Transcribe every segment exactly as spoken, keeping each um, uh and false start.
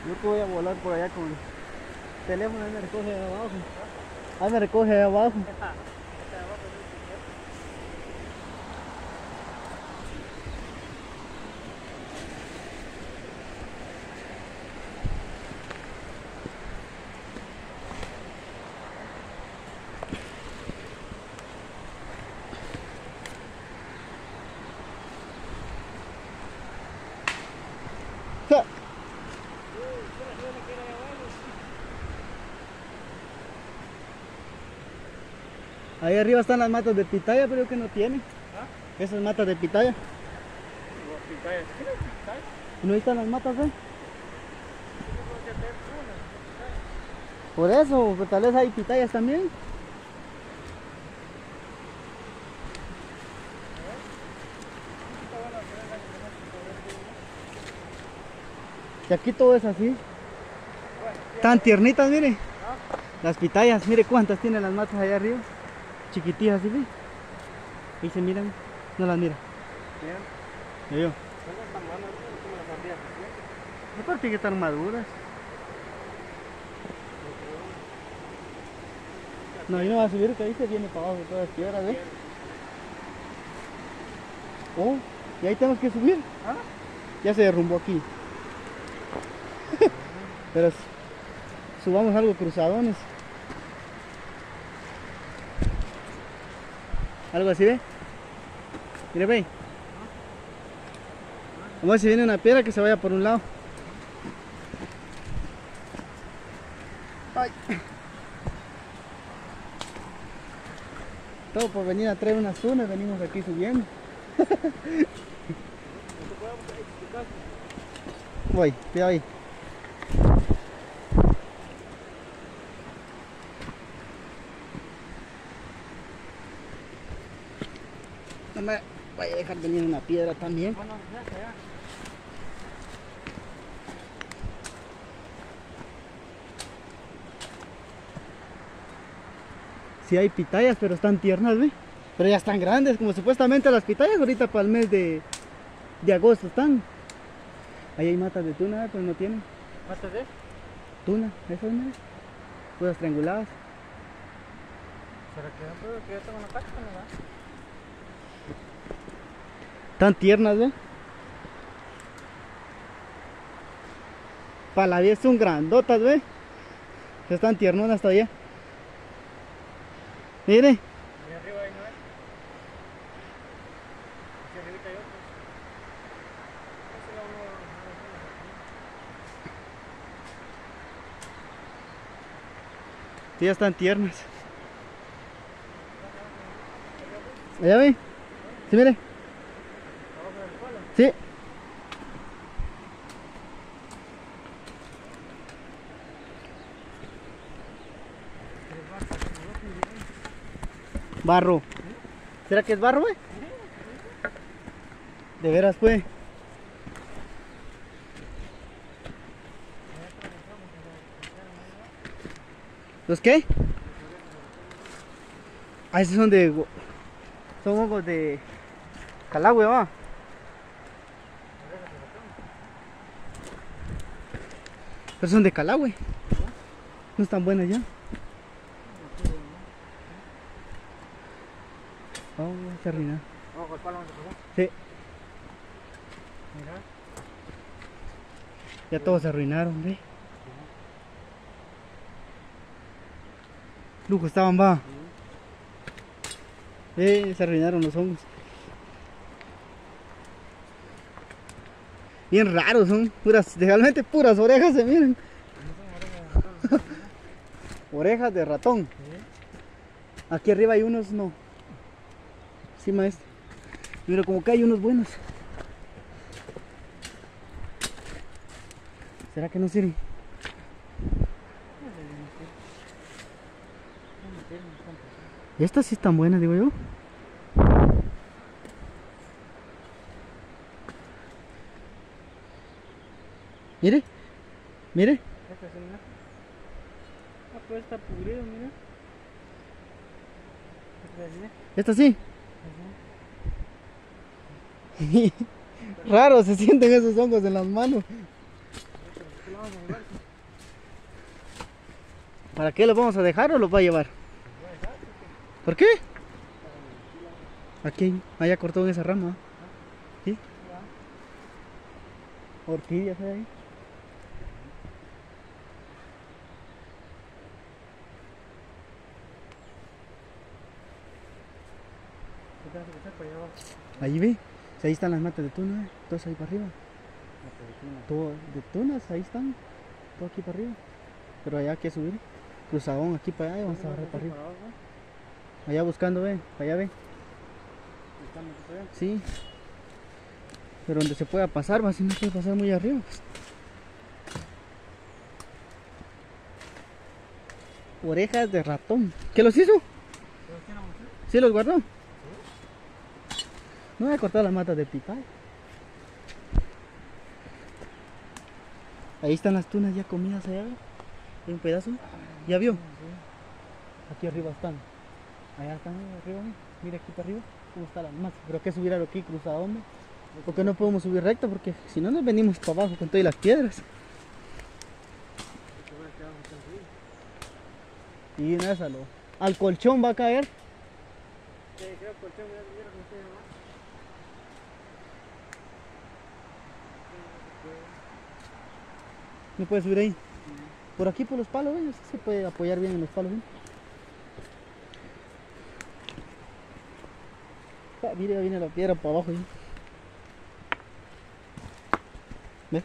Yo que voy a volar por allá con el teléfono, ahí me recoge ahí abajo. Ahí me recoge ahí abajo. Ahí arriba están las matas de pitaya, pero que no tienen. ¿Ah? Esas matas de pitaya. ¿Pitaya? ¿Tiene pitaya? ¿No están las matas, eh? Por eso, pues tal vez hay pitayas también. Y aquí todo es así. Tan tiernitas, mire. Las pitayas, mire cuántas tienen las matas allá arriba. Chiquititas, ¿sí ve? Ahí se miran, no las mira. Bien. Yo. No parece que están maduras. No, ahí no va a subir, que ahí se viene para abajo todas las piedras, ¿eh? Oh, y ahí tenemos que subir. ¿Ah? Ya se derrumbó aquí. Pero subamos algo cruzadones. Algo así, ¿ve? Mire, ve. Vamos a ver si viene una piedra que se vaya por un lado. Ay. Todo por venir a traer unas tunas, venimos aquí subiendo. Voy, cuidado ahí. No me vaya a dejar venir una piedra también. Sí hay pitayas, pero están tiernas, ¿ve? Pero ya están grandes, como supuestamente las pitayas ahorita para el mes de, de agosto están. Ahí hay matas de tuna, pero no tienen. ¿Matas de? Tuna, esas, mire. Puras trianguladas. ¿Será que no puedo que yo tengo una página, verdad? Tan tiernas, ¿ve? Para la vida son grandotas, ¿ve? Están tiernonas todavía. Mire. Ahí arriba ahí no es. Aquí arriba hay otros. Sí, ya están tiernas. Allá ve. Sí, mire. Sí. Barro. ¿Será que es barro, güey? De veras, pues. ¿Los qué? Ah, esos son de... Son hongos de... Calagüe, va. Pero son de Calagüe. No están buenas ya. Oh, se arruinaron. ¿Con el palo dónde pasó? Sí. Mira. Ya todos se arruinaron, ve. Lujo estaban, va. Eh, se arruinaron los hongos. Bien raros, son puras, realmente puras orejas se miran. Orejas de ratón. Aquí arriba hay unos, no. Sí, maestro. Mira, como que hay unos buenos. ¿Será que no sirven? Estas sí están buenas, digo yo. Mire, mire. Esta es una. Ah, pues está pudrido, mira. Esta sí. Raro se sienten esos hongos en las manos. vamos a llevar. ¿Para qué los vamos a dejar o los va a llevar? ¿Por qué? Aquí, allá cortó en esa rama. ¿Sí? Orquídeas hay ahí. Ahí ve, si ahí están las matas de tuna, eh, todas ahí para arriba. Todo de tunas, ahí están, todo aquí para arriba. Pero allá hay que subir, cruzadón aquí para allá y vamos a bajar para arriba. Allá buscando, ve, para allá ve. Sí, pero donde se pueda pasar, va, si no puede pasar muy arriba. Orejas de ratón. ¿Qué los hizo? ¿Sí los guardó? No voy a cortar las matas de pitaya. Ahí están las tunas ya comidas allá. Hay un pedazo. ¿Ya vio? Aquí arriba están. Allá están arriba. Mira aquí para arriba. ¿Cómo está la masa? Pero hay que subir aquí cruzado, hombre. Porque no podemos subir recto porque si no nos venimos para abajo con todas las piedras. Y en esa lo. Al colchón va a caer. Sí, creo que el colchón ya vieron que usted va. No puede subir ahí. Por aquí por los palos, ¿ven? Así se puede apoyar bien en los palos, ¿ven? Ah, mire, ya viene la piedra para abajo, ¿sí? ¿Ves?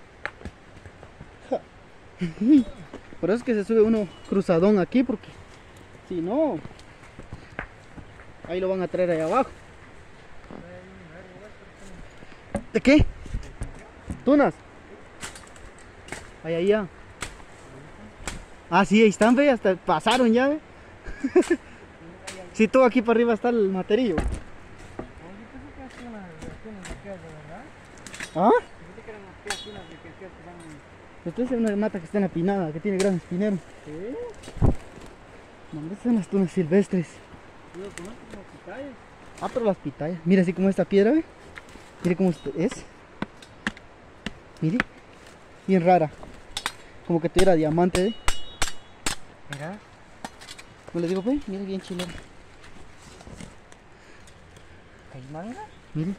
Ja. Por eso es que se sube uno cruzadón aquí, porque si no, ahí lo van a traer ahí abajo. ¿De qué? ¿Tunas? Ahí, ahí ya. Ah, sí, ahí están, ve, hasta pasaron ya, ve. Sí, todo aquí para arriba está el materillo. ¿Ah? Esta es una mata que está empinada, que tiene gran espinero. ¿Sí? No, estas son las tunas silvestres. Ah, pero las pitayas. Mira así como esta piedra, ¿ve? Mire cómo es. Mire. Bien rara. Como que tuviera diamante, ¿ve? Mira. ¿No le digo, ve? Mire, bien chileno. ¿Hay manga? Mire.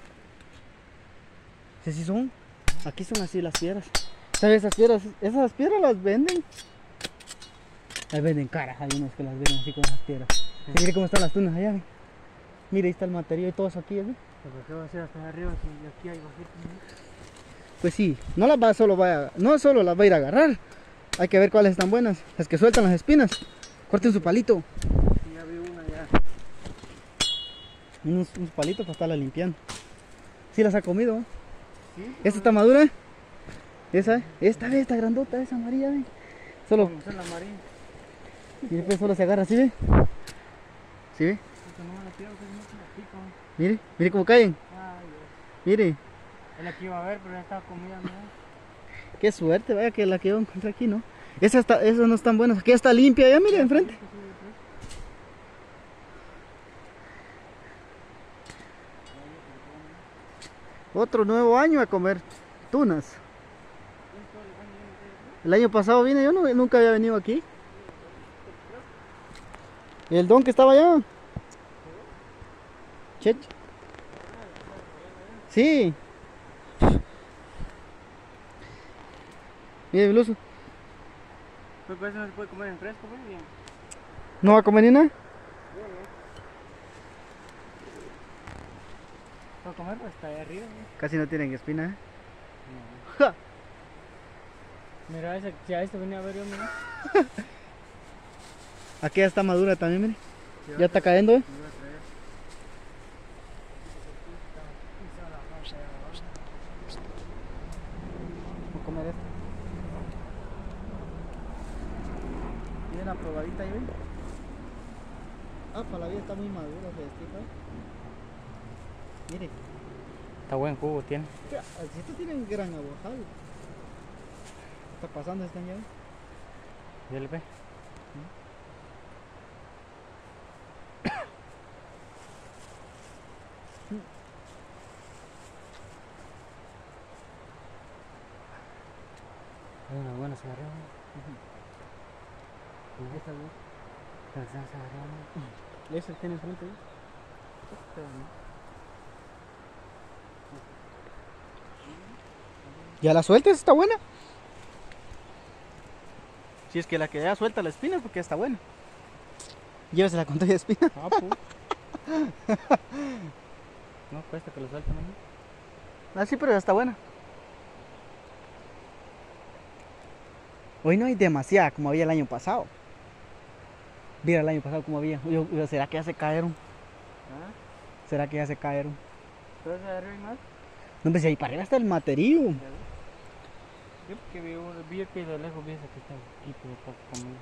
¿Sí son? Aquí son así las piedras. ¿Sabes esas piedras? Esas piedras las venden. Las venden caras. Hay unos que las venden así con esas piedras. Sí. Mire cómo están las tunas allá, ¿ve? Mire, ahí está el material y todo eso aquí, ¿ve? ¿Pero qué va a hacer hasta arriba si aquí hay bajito? Pues sí, no las va solo va a, no solo las va a ir a agarrar. Hay que ver cuáles están buenas. Las que sueltan las espinas. Corten su palito. Sí, ya vi una ya. Unos, unos palitos para estarla limpiando. Sí las ha comido, ¿eh? ¿Sí? ¿Esta está madura? Esa, esta ve, esta grandota, esa amarilla, ve. Solo, Vamos a la marina. y después solo se agarra así, ve. ¿Sí ve? Porque no me la quiero, que no se la pico. Mire, mire cómo caen. Ay, Dios. Mire, Es la que iba a ver, pero ya estaba comida, ¿no? qué suerte, vaya que la que yo encontré aquí, ¿no? Esas, está, esas no están buenas. Aquí está limpia, ya mire, enfrente. Otro nuevo año a comer tunas. El año pasado vine, yo no, nunca había venido aquí. ¿Y el don que estaba allá? Chech. Sí. Mire, Bluso. Pues eso no se puede comer en fresco, pues bien. ¿No va a comer ni nada? Para comer pues está ahí arriba, ¿no? Casi no tienen espina, ¿eh? No. Ja. Mira, esa, si a esto venía a ver yo, mira. Aquí ya está madura también, mire. Sí, Ya está cayendo, ¿eh? me iba a traer. Voy a comer esto. Bien aprobadita ahí, ¿ven? Ah, para la vida está muy madura, se destipa. Mire. Está buen jugo, tiene. Si esto tiene un gran aguajado. Está pasando esta ya. ¿Ya le ve? Hay una se agarró. Esta vez. Pero se agarró. Esa tiene enfrente ahí. Ya la sueltas, está buena. Si es que la que ya suelta la espina es porque está buena. Llévesela con toda la espina. Ah, pues. No cuesta que lo suelten, ¿no? Ah, sí, pero ya está buena. Hoy no hay demasiada como había el año pasado. Mira el año pasado como había. Yo, yo, ¿será que ya se cayeron? ¿Ah? ¿Será que ya se cayeron? ¿Pero se agarró y más? No, pues si ahí para arriba está el material. ¿Ya ves? Yo porque vi, un- vi que de lejos vi esa que está aquí, pero está conmigo.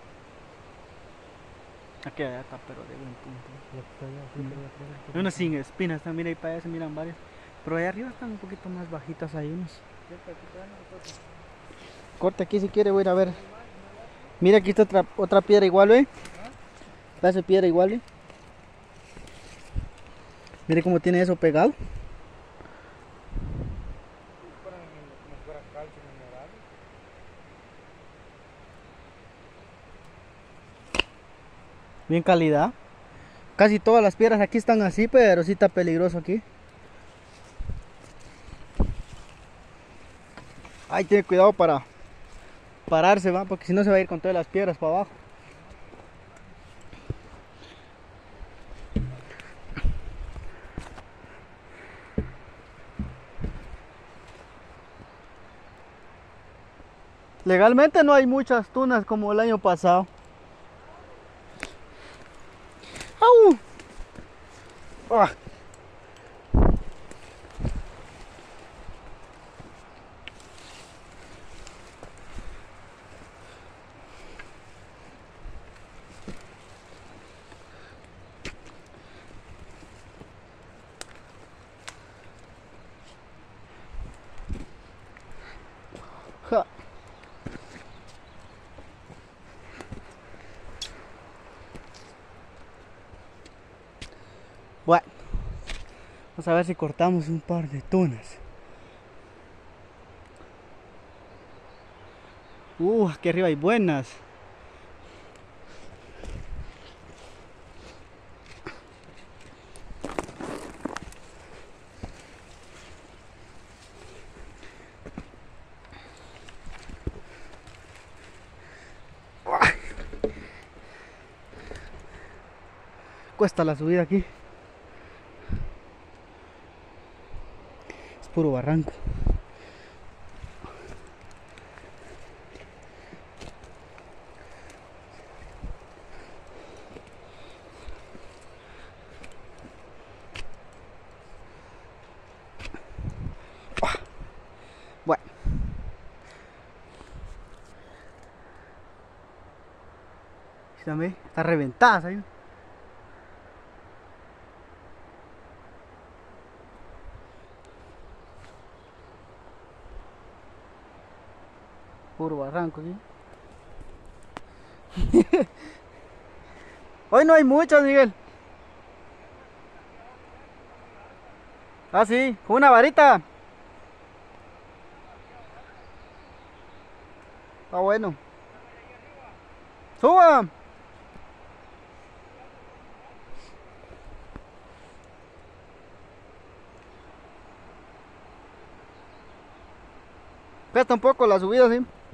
Aquí allá está, pero de buen punto. La que está allá, sí, Mm. pero la otra vez que- Hay unas sin espinas también, ahí para allá se miran varias. Pero allá arriba están un poquito más bajitas ahí unos. Sí, pero aquí todavía no lo toco. Corte aquí si quiere, voy a ir a ver. Mira, aquí está otra, otra piedra igual, ¿ve? Pedazo de piedra igual, ¿ve? Mire cómo tiene eso pegado. Fuera como si fuera calcio mineral. Bien calidad. Casi todas las piedras aquí están así, pero sí está peligroso aquí. Ay, tiene cuidado para pararse, va, porque si no se va a ir con todas las piedras para abajo. Legalmente no hay muchas tunas como el año pasado. ¡Au! ¡Ah! Ja. Bueno, vamos a ver si cortamos un par de tunas. Uh, aquí arriba hay buenas. Cuesta la subida aquí. Es puro barranco. Bueno. También está reventada, ¿sí? Puro barranco aquí. Hoy no hay muchas, Miguel. Ah, sí, con una varita. Está bueno. Suba. Cuesta un poco la subida, sí.